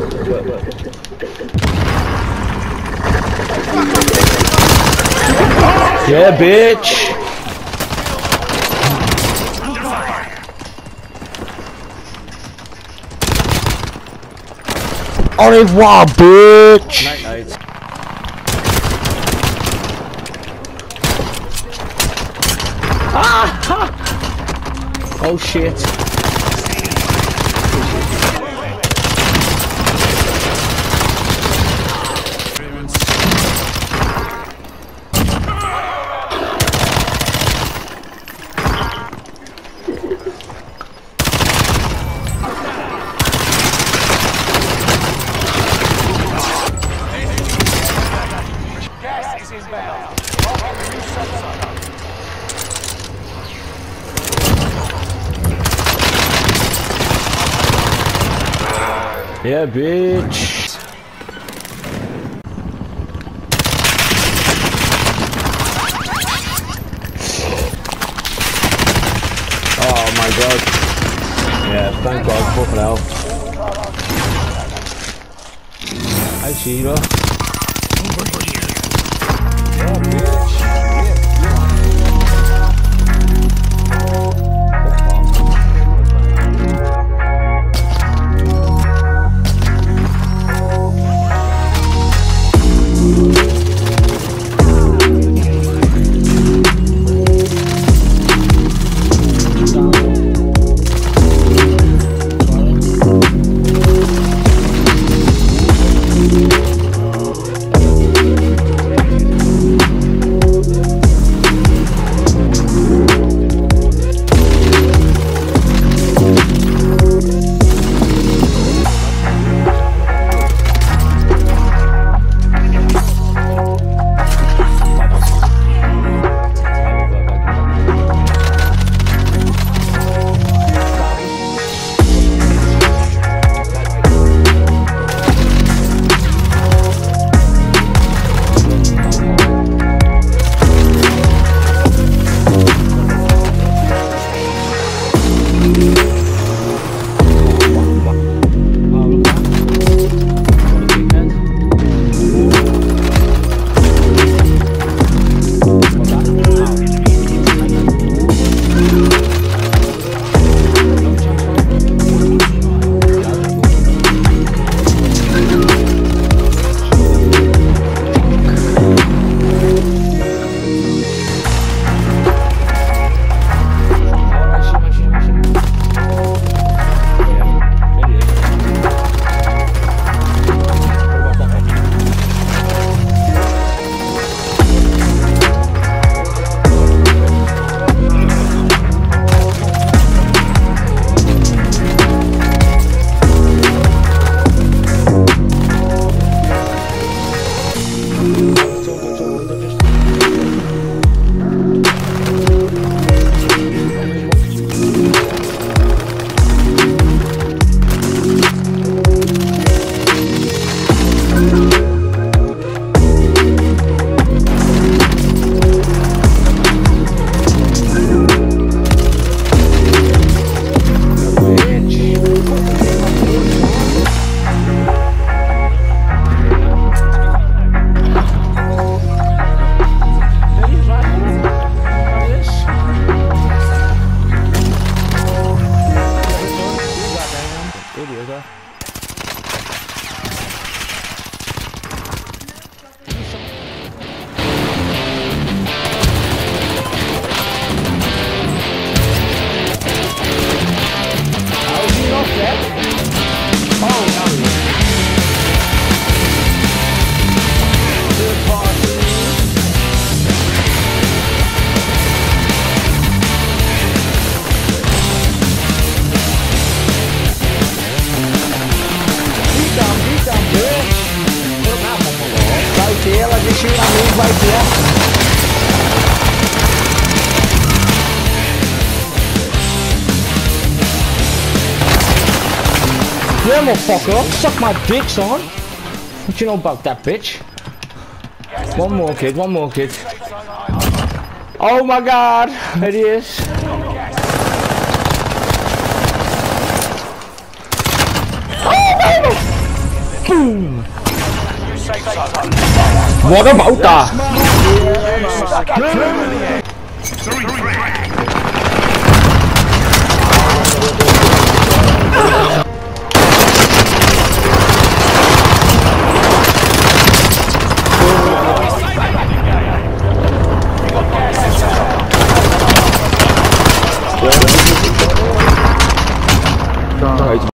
Yeah, bitch. Au revoir, bitch. Night, night. Oh shit. Yeah, bitch. Oh my god. Yeah, thank God, fucking hell. Hi, Shiva. Yeah, bitch. Vai ter. Yeah, motherfucker, suck my dick, son. What you know about that, bitch? One more kid, one more kid. Oh my god, there he is. Oh, baby! Boom! New safe zone. What about that? Stuck in.